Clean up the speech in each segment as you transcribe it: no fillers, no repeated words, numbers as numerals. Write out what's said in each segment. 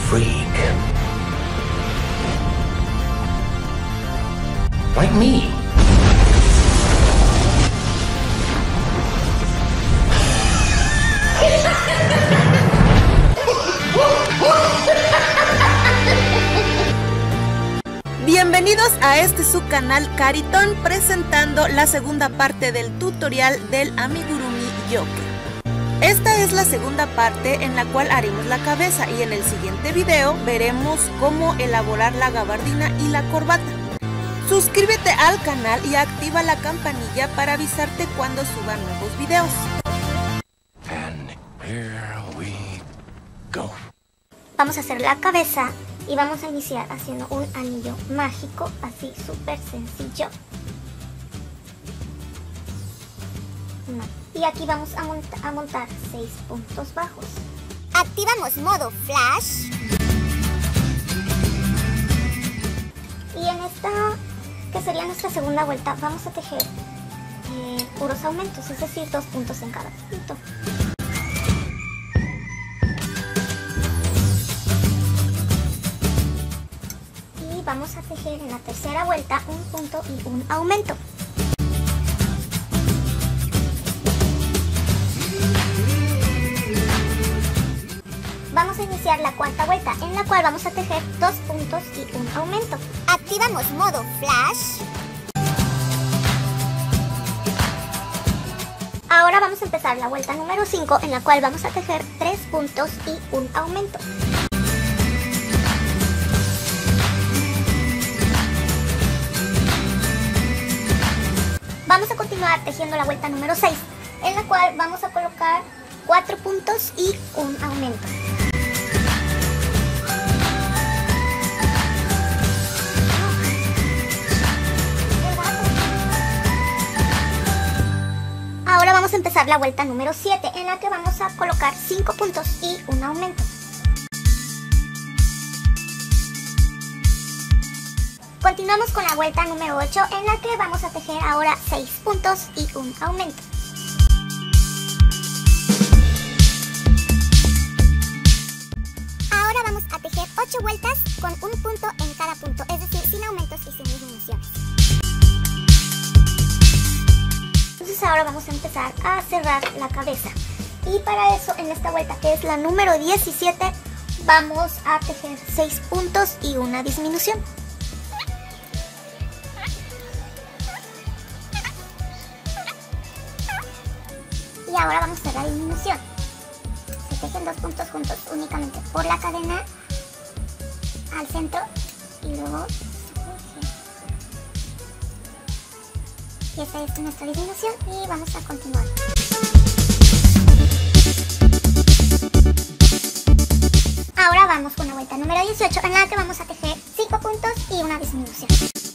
freak. Like me. Bienvenidos a este su canal Cariton, presentando la segunda parte del tutorial del amigurumi Joker. Esta es la segunda parte en la cual haremos la cabeza y en el siguiente video veremos cómo elaborar la gabardina y la corbata. Suscríbete al canal y activa la campanilla para avisarte cuando suba nuevos videos. And here we go. Vamos a hacer la cabeza y vamos a iniciar haciendo un anillo mágico, así súper sencillo. Y aquí vamos a montar 6 puntos bajos. Activamos modo flash. Y en esta, que sería nuestra segunda vuelta, vamos a tejer puros aumentos, es decir, 2 puntos en cada punto. Y vamos a tejer en la tercera vuelta un punto y un aumento. Vamos a iniciar la cuarta vuelta, en la cual vamos a tejer 2 puntos y un aumento. Activamos modo flash. Ahora vamos a empezar la vuelta número 5, en la cual vamos a tejer 3 puntos y un aumento. Vamos a continuar tejiendo la vuelta número 6, en la cual vamos a colocar 4 puntos y un aumento. Ahora vamos a empezar la vuelta número 7, en la que vamos a colocar 5 puntos y un aumento. Continuamos con la vuelta número 8, en la que vamos a tejer ahora 6 puntos y un aumento. Ahora vamos a tejer 8 vueltas con un punto en cada punto, es decir, sin aumentos y sin disminuciones. Entonces ahora vamos a empezar a cerrar la cabeza. Y para eso, en esta vuelta, que es la número 17, vamos a tejer 6 puntos y una disminución. Y ahora vamos a hacer la disminución. Se tejen 2 puntos juntos únicamente por la cadena al centro y luego... Y esta es nuestra disminución y vamos a continuar. Ahora vamos con la vuelta número 18, en la que vamos a tejer 5 puntos y una disminución.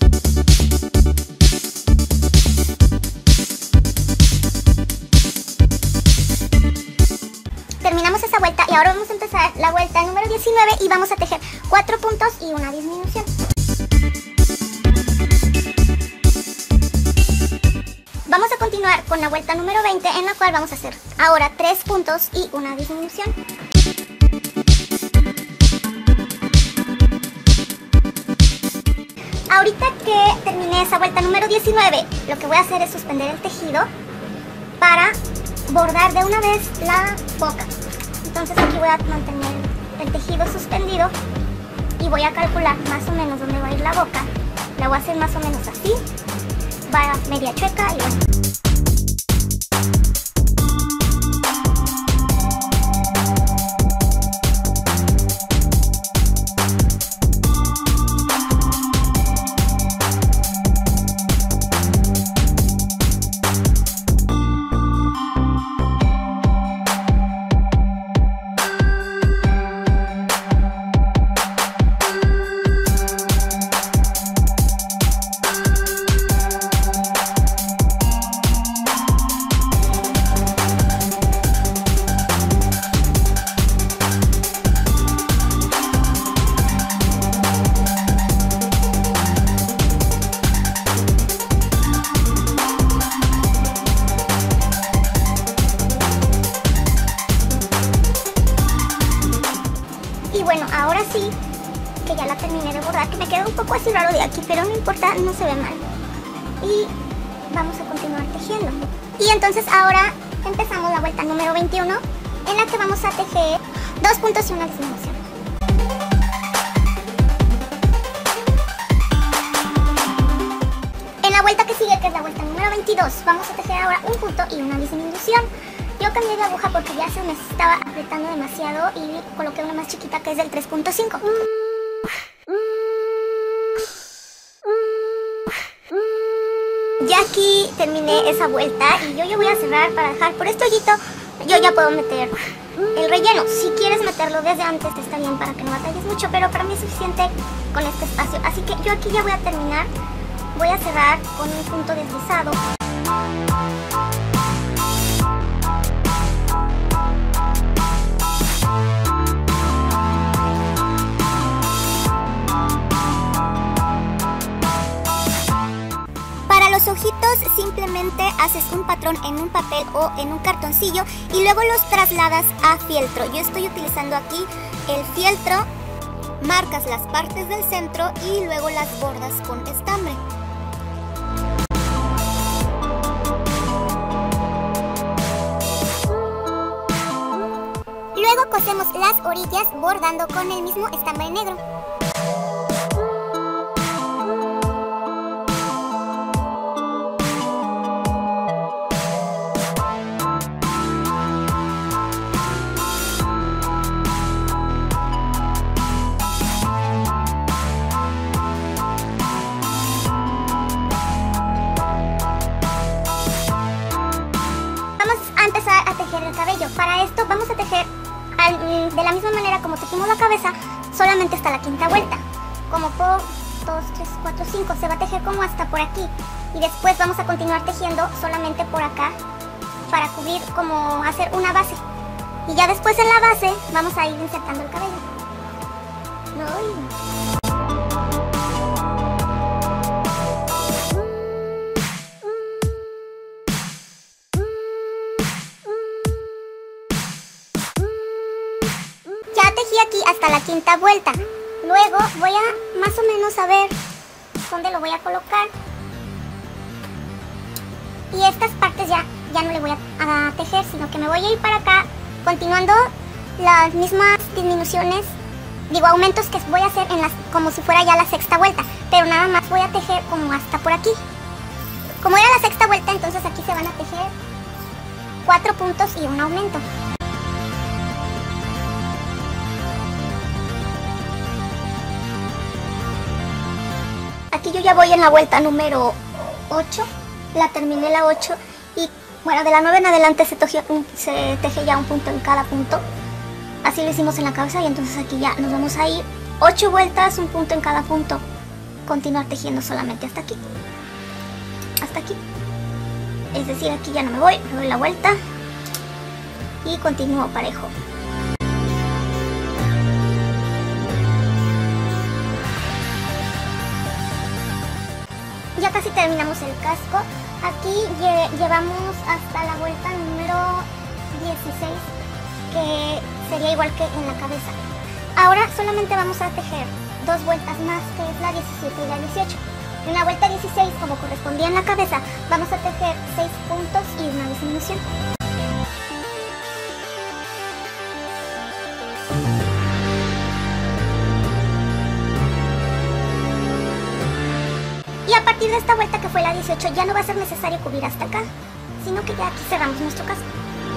Terminamos esa vuelta y ahora vamos a empezar la vuelta número 19 y vamos a tejer 4 puntos y una disminución. Vamos a continuar con la vuelta número 20, en la cual vamos a hacer ahora 3 puntos y una disminución. Ahorita que terminé esa vuelta número 19, lo que voy a hacer es suspender el tejido para bordar de una vez la boca. Entonces aquí voy a mantener el tejido suspendido y voy a calcular más o menos dónde va a ir la boca. La voy a hacer más o menos así. Va a media chueca y bueno. que ya la terminé de bordar, que me queda un poco así raro de aquí, pero no importa, no se ve mal. Y vamos a continuar tejiendo. Y entonces ahora empezamos la vuelta número 21, en la que vamos a tejer 2 puntos y una disminución. En la vuelta que sigue, que es la vuelta número 22, vamos a tejer ahora un punto y una disminución. Yo cambié de aguja porque ya se me estaba apretando demasiado y coloqué una más chiquita que es del 3.5. Ya aquí terminé esa vuelta y yo ya voy a cerrar para dejar por este hoyito. Yo ya puedo meter el relleno. Si quieres meterlo desde antes está bien para que no batalles mucho, pero para mí es suficiente con este espacio. Así que yo aquí ya voy a terminar. Voy a cerrar con un punto deslizado. Para los ojitos simplemente haces un patrón en un papel o en un cartoncillo y luego los trasladas a fieltro. Yo estoy utilizando aquí el fieltro, marcas las partes del centro y luego las bordas con estambre. Luego cosemos las orillas bordando con el mismo estambre negro. Vamos a empezar a tejer el cabello. Para esto vamos a tejer de la misma manera como tejimos la cabeza, solamente hasta la quinta vuelta. Como por 2, 3, 4, 5, se va a tejer como hasta por aquí. Y después vamos a continuar tejiendo solamente por acá para cubrir, como hacer una base. Y ya después en la base vamos a ir insertando el cabello. Ya tejí aquí hasta la quinta vuelta. Luego voy a más o menos a ver dónde lo voy a colocar. Y estas partes ya no le voy a tejer, sino que me voy a ir para acá, continuando las mismas disminuciones, aumentos que voy a hacer como si fuera ya la sexta vuelta. Pero nada más voy a tejer como hasta por aquí. Como era la sexta vuelta, entonces aquí se van a tejer 4 puntos y un aumento. Aquí yo ya voy en la vuelta número 8, la terminé la 8 y bueno, de la 9 en adelante se teje ya un punto en cada punto. Así lo hicimos en la cabeza y entonces aquí ya nos vamos a ir 8 vueltas, un punto en cada punto. Continuar tejiendo solamente hasta aquí. Hasta aquí. Es decir, aquí ya no me voy, me doy la vuelta y continúo parejo. Ya casi terminamos el casco. Aquí llevamos hasta la vuelta número 16, que sería igual que en la cabeza. Ahora solamente vamos a tejer 2 vueltas más, que es la 17 y la 18. En la vuelta 16, como correspondía en la cabeza, vamos a tejer 6 puntos y una disminución. Y a partir de esta vuelta, que fue la 18, ya no va a ser necesario cubrir hasta acá, sino que ya aquí cerramos nuestro casco.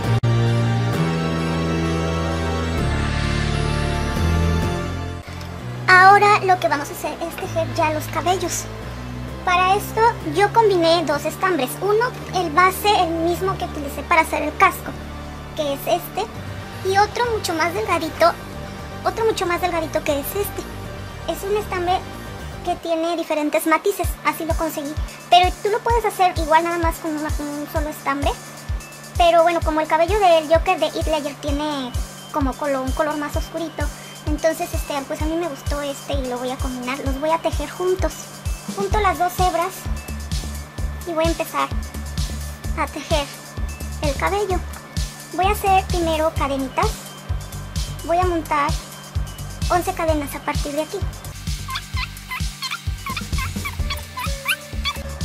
Ahora lo que vamos a hacer es tejer ya los cabellos. Para esto yo combiné 2 estambres. Uno, el base, el mismo que utilicé para hacer el casco, que es este. Y otro mucho más delgadito que es este. Es un estambre que tiene diferentes matices, así lo conseguí. Pero tú lo puedes hacer igual nada más con un solo estambre. Pero bueno, como el cabello del Joker de Heath Ledger tiene como un color más oscurito, entonces pues a mí me gustó este y lo voy a combinar. Los voy a tejer juntos. Junto las 2 hebras y voy a empezar a tejer el cabello. Voy a hacer primero cadenitas. Voy a montar 11 cadenas a partir de aquí.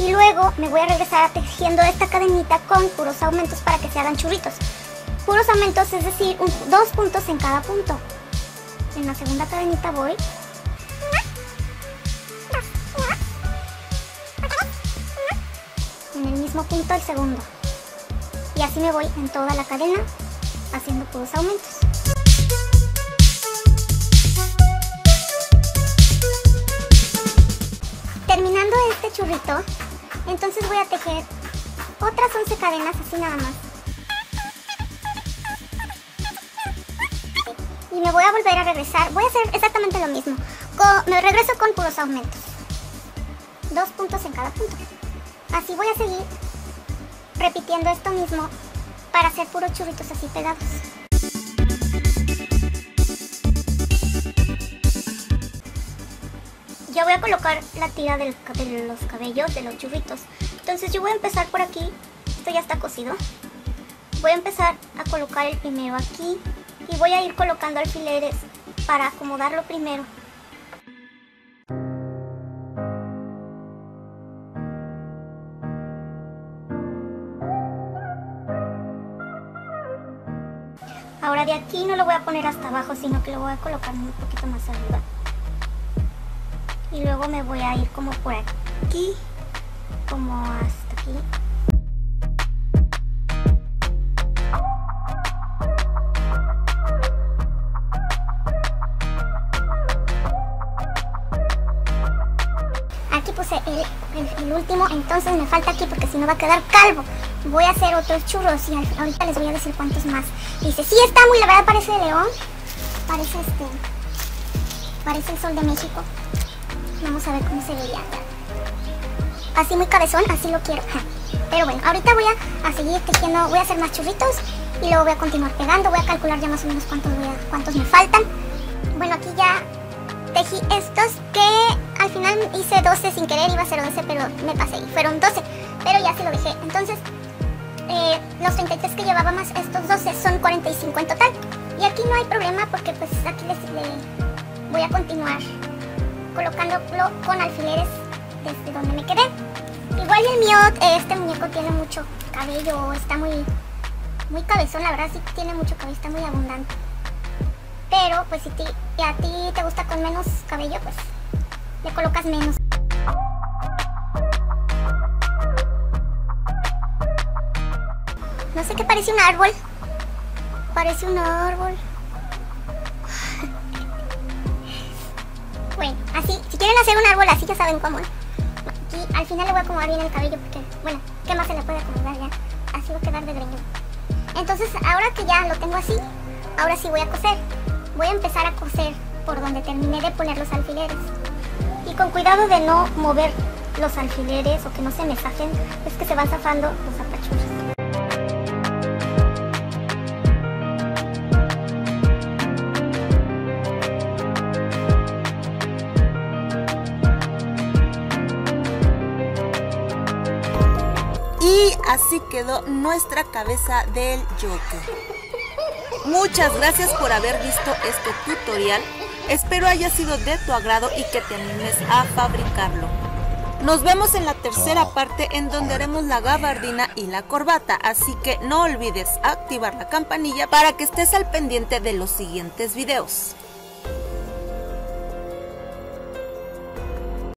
Y luego me voy a regresar tejiendo esta cadenita con puros aumentos para que se hagan churritos. Puros aumentos, es decir, 2 puntos en cada punto. En la segunda cadenita voy. En el mismo punto el segundo. Y así me voy en toda la cadena haciendo puros aumentos. Terminando este churrito, entonces voy a tejer otras 11 cadenas así nada más. Y me voy a volver a regresar. Voy a hacer exactamente lo mismo. Me regreso con puros aumentos. 2 puntos en cada punto. Así voy a seguir repitiendo esto mismo para hacer puros churritos así pegados. Ya voy a colocar la tira de los cabellos, de los churritos. Entonces yo voy a empezar por aquí. Esto ya está cosido. Voy a empezar a colocar el primero aquí. Y voy a ir colocando alfileres para acomodarlo primero. Ahora de aquí no lo voy a poner hasta abajo, sino que lo voy a colocar un poquito más arriba. Y luego me voy a ir como por aquí, como hasta aquí. Aquí puse el último, entonces me falta aquí porque si no va a quedar calvo. Voy a hacer otros churros y ahorita les voy a decir cuántos más. Dice, sí está muy, la verdad parece león. Parece el sol de México. Vamos a ver cómo se vería. Así muy cabezón, así lo quiero. Pero bueno, ahorita voy a seguir tejiendo, voy a hacer más churritos y luego voy a continuar pegando. Voy a calcular ya más o menos cuántos me faltan. Bueno, aquí ya tejí estos que al final hice 12 sin querer, iba a ser 11, pero me pasé y fueron 12. Pero ya se lo dejé. Entonces, los 33 que llevaba más estos 12 son 45 en total. Y aquí no hay problema porque pues aquí les voy a continuar colocándolo con alfileres desde donde me quedé. Igual el mío, este muñeco tiene mucho cabello, está muy cabezón, la verdad sí tiene mucho cabello, está muy abundante. Pero pues si a ti te gusta con menos cabello, pues le colocas menos. No sé qué parece un árbol. Parece un árbol. Bueno, así, si quieren hacer un árbol así ya saben cómo. Aquí al final le voy a acomodar bien el cabello porque, bueno, ¿qué más se le puede acomodar ya? Así va a quedar de greñudo. Entonces, ahora que ya lo tengo así, ahora sí voy a coser. Voy a empezar a coser por donde terminé de poner los alfileres. Y con cuidado de no mover los alfileres o que no se me zafen, es que se van zafando los apachurros. Y así quedó nuestra cabeza del Joker. Muchas gracias por haber visto este tutorial. Espero haya sido de tu agrado y que te animes a fabricarlo. Nos vemos en la tercera parte en donde haremos la gabardina y la corbata. Así que no olvides activar la campanilla para que estés al pendiente de los siguientes videos.